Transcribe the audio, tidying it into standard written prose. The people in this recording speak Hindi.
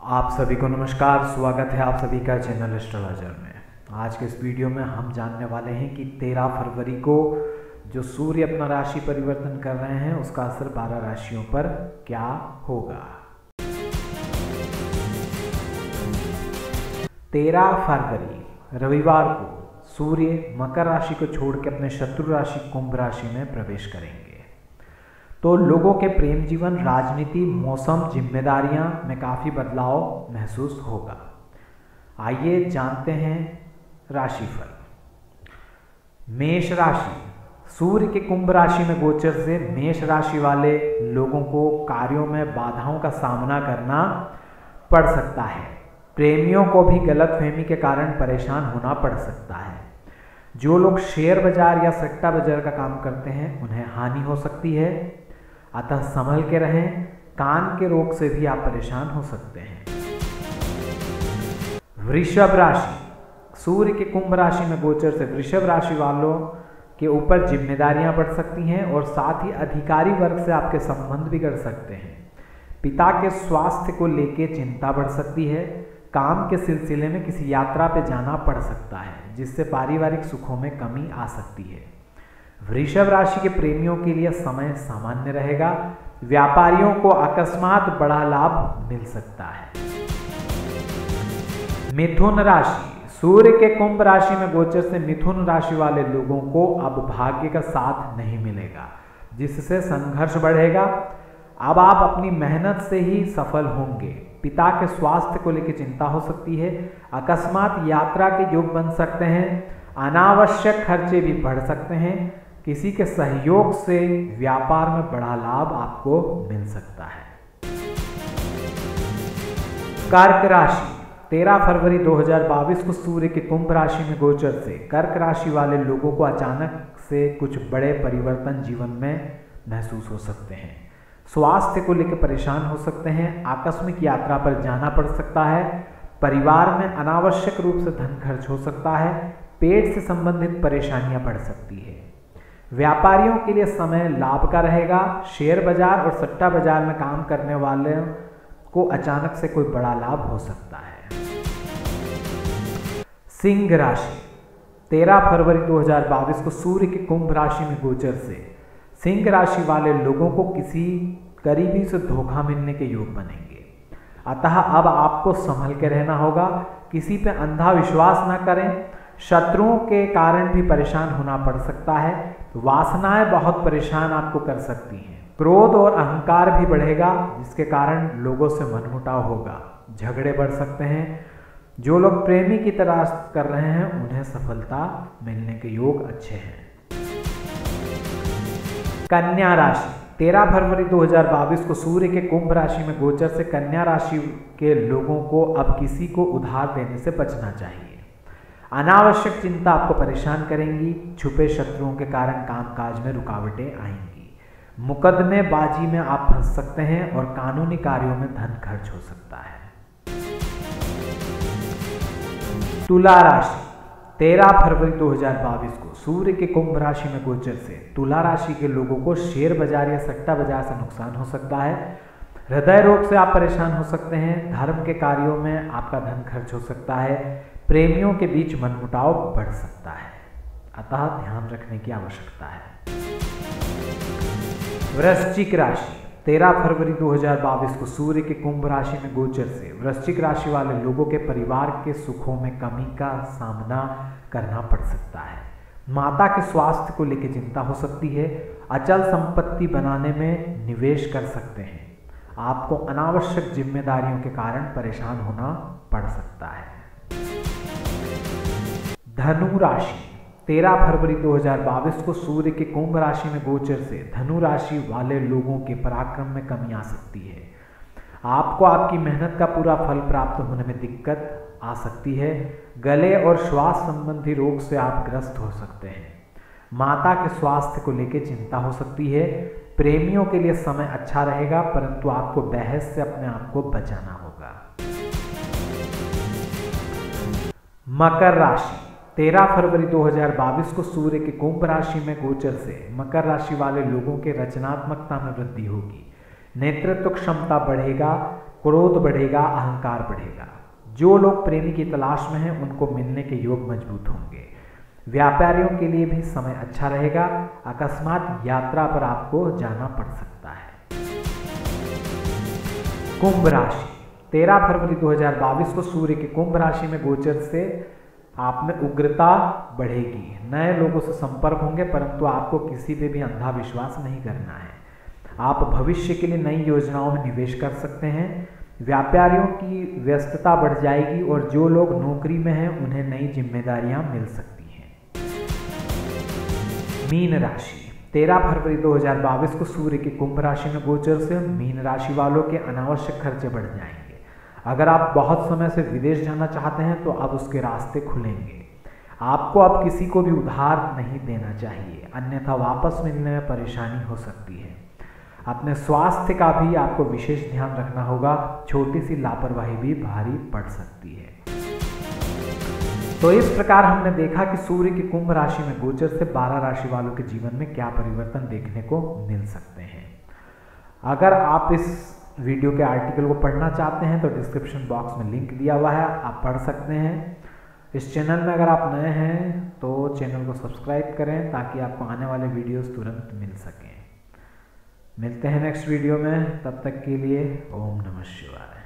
आप सभी को नमस्कार। स्वागत है आप सभी का चैनल एस्ट्रोलॉजर में। आज के इस वीडियो में हम जानने वाले हैं कि 13 फरवरी को जो सूर्य अपना राशि परिवर्तन कर रहे हैं उसका असर 12 राशियों पर क्या होगा। 13 फरवरी रविवार को सूर्य मकर राशि को छोड़ के अपने शत्रु राशि कुंभ राशि में प्रवेश करेंगे। तो लोगों के प्रेम जीवन, राजनीति, मौसम, जिम्मेदारियां में काफ़ी बदलाव महसूस होगा। आइए जानते हैं राशिफल। मेष राशि, सूर्य के कुंभ राशि में गोचर से मेष राशि वाले लोगों को कार्यों में बाधाओं का सामना करना पड़ सकता है। प्रेमियों को भी गलतफहमी के कारण परेशान होना पड़ सकता है। जो लोग शेयर बाजार या सट्टा बाजार का काम करते हैं उन्हें हानि हो सकती है, अतः संभल के रहें। कान के रोग से भी आप परेशान हो सकते हैं। वृषभ राशि, सूर्य के कुंभ राशि में गोचर से वृषभ राशि वालों के ऊपर जिम्मेदारियां बढ़ सकती हैं और साथ ही अधिकारी वर्ग से आपके संबंध भी कर सकते हैं। पिता के स्वास्थ्य को लेकर चिंता बढ़ सकती है। काम के सिलसिले में किसी यात्रा पे जाना पड़ सकता है जिससे पारिवारिक सुखों में कमी आ सकती है। वृषभ राशि के प्रेमियों के लिए समय सामान्य रहेगा। व्यापारियों को अकस्मात बड़ा लाभ मिल सकता है। मिथुन राशि, सूर्य के कुंभ राशि में गोचर से मिथुन राशि वाले लोगों को अब भाग्य का साथ नहीं मिलेगा, जिससे संघर्ष बढ़ेगा। अब आप अपनी मेहनत से ही सफल होंगे। पिता के स्वास्थ्य को लेकर चिंता हो सकती है। अकस्मात यात्रा के योग बन सकते हैं। अनावश्यक खर्चे भी बढ़ सकते हैं। किसी के सहयोग से व्यापार में बड़ा लाभ आपको मिल सकता है। कर्क राशि, 13 फरवरी 2022 को सूर्य के कुंभ राशि में गोचर से कर्क राशि वाले लोगों को अचानक से कुछ बड़े परिवर्तन जीवन में महसूस हो सकते हैं। स्वास्थ्य को लेकर परेशान हो सकते हैं। आकस्मिक यात्रा पर जाना पड़ सकता है। परिवार में अनावश्यक रूप से धन खर्च हो सकता है। पेट से संबंधित परेशानियां बढ़ सकती है। व्यापारियों के लिए समय लाभ का रहेगा। शेयर बाजार और सट्टा बाजार में काम करने वाले को अचानक से कोई बड़ा लाभ हो सकता है। सिंह राशि, 13 फरवरी 2022 को सूर्य के कुंभ राशि में गोचर से सिंह राशि वाले लोगों को किसी करीबी से धोखा मिलने के योग बनेंगे, अतः अब आपको संभल के रहना होगा। किसी पे अंधा विश्वास ना करें। शत्रुओं के कारण भी परेशान होना पड़ सकता है। वासनाएं बहुत परेशान आपको कर सकती हैं। क्रोध और अहंकार भी बढ़ेगा, जिसके कारण लोगों से मनमुटाव होगा। झगड़े बढ़ सकते हैं। जो लोग प्रेमी की तलाश कर रहे हैं उन्हें सफलता मिलने के योग अच्छे हैं। कन्या राशि, 13 फरवरी 2022 को सूर्य के कुंभ राशि में गोचर से कन्या राशि के लोगों को अब किसी को उधार देने से बचना चाहिए। अनावश्यक चिंता आपको परेशान करेंगी। छुपे शत्रुओं के कारण कामकाज में रुकावटें आएंगी। मुकदमेबाजी में आप फंस सकते हैं और कानूनी कार्यों में धन खर्च हो सकता है। तुला राशि, 13 फरवरी 2022 को सूर्य के कुंभ राशि में गोचर से तुला राशि के लोगों को शेयर बाजार या सट्टा बाजार से नुकसान हो सकता है। हृदय रोग से आप परेशान हो सकते हैं। धर्म के कार्यों में आपका धन खर्च हो सकता है। प्रेमियों के बीच मनमुटाव बढ़ सकता है, अतः ध्यान रखने की आवश्यकता है। वृश्चिक राशि, 13 फरवरी 2022 को सूर्य के कुंभ राशि में गोचर से वृश्चिक राशि वाले लोगों के परिवार के सुखों में कमी का सामना करना पड़ सकता है। माता के स्वास्थ्य को लेकर चिंता हो सकती है। अचल संपत्ति बनाने में निवेश कर सकते हैं। आपको अनावश्यक जिम्मेदारियों के कारण परेशान होना पड़ सकता है। धनु राशि, 13 फरवरी 2022 को सूर्य के कुंभ राशि में गोचर से धनु राशि वाले लोगों के पराक्रम में कमी आ सकती है। आपको आपकी मेहनत का पूरा फल प्राप्त होने में दिक्कत आ सकती है। गले और श्वास संबंधी रोग से आप ग्रस्त हो सकते हैं। माता के स्वास्थ्य को लेकर चिंता हो सकती है। प्रेमियों के लिए समय अच्छा रहेगा, परंतु आपको बहस से अपने आप को बचाना होगा। मकर राशि, 13 फरवरी 2022 को सूर्य के कुंभ राशि में गोचर से मकर राशि वाले लोगों के रचनात्मकता में वृद्धि होगी। नेतृत्व क्षमता बढ़ेगा। क्रोध बढ़ेगा, अहंकार बढ़ेगा। जो लोग प्रेमी की तलाश में हैं उनको मिलने के योग मजबूत होंगे। व्यापारियों के लिए भी समय अच्छा रहेगा। अकस्मात यात्रा पर आपको जाना पड़ सकता है। कुंभ राशि, 13 फरवरी 2022 को सूर्य के कुंभ राशि में गोचर से आप में उग्रता बढ़ेगी। नए लोगों से संपर्क होंगे, परंतु आपको किसी पे भी अंधा विश्वास नहीं करना है। आप भविष्य के लिए नई योजनाओं में निवेश कर सकते हैं। व्यापारियों की व्यस्तता बढ़ जाएगी और जो लोग नौकरी में हैं उन्हें नई जिम्मेदारियां मिल सकती हैं। मीन राशि, 13 फरवरी 2022 को सूर्य के कुंभ राशि में गोचर से मीन राशि वालों के अनावश्यक खर्चे बढ़ जाएंगे। अगर आप बहुत समय से विदेश जाना चाहते हैं तो अब उसके रास्ते खुलेंगे। आपको अब किसी को भी उधार नहीं देना चाहिए, अन्यथा वापस मिलने में परेशानी हो सकती है। अपने स्वास्थ्य का भी आपको विशेष ध्यान रखना होगा, छोटी सी लापरवाही भी भारी पड़ सकती है। तो इस प्रकार हमने देखा कि सूर्य की कुंभ राशि में गोचर से 12 राशि वालों के जीवन में क्या परिवर्तन देखने को मिल सकते हैं। अगर आप इस वीडियो के आर्टिकल को पढ़ना चाहते हैं तो डिस्क्रिप्शन बॉक्स में लिंक दिया हुआ है, आप पढ़ सकते हैं। इस चैनल में अगर आप नए हैं तो चैनल को सब्सक्राइब करें ताकि आपको आने वाले वीडियोस तुरंत मिल सकें। मिलते हैं नेक्स्ट वीडियो में, तब तक के लिए ओम नमः शिवाय।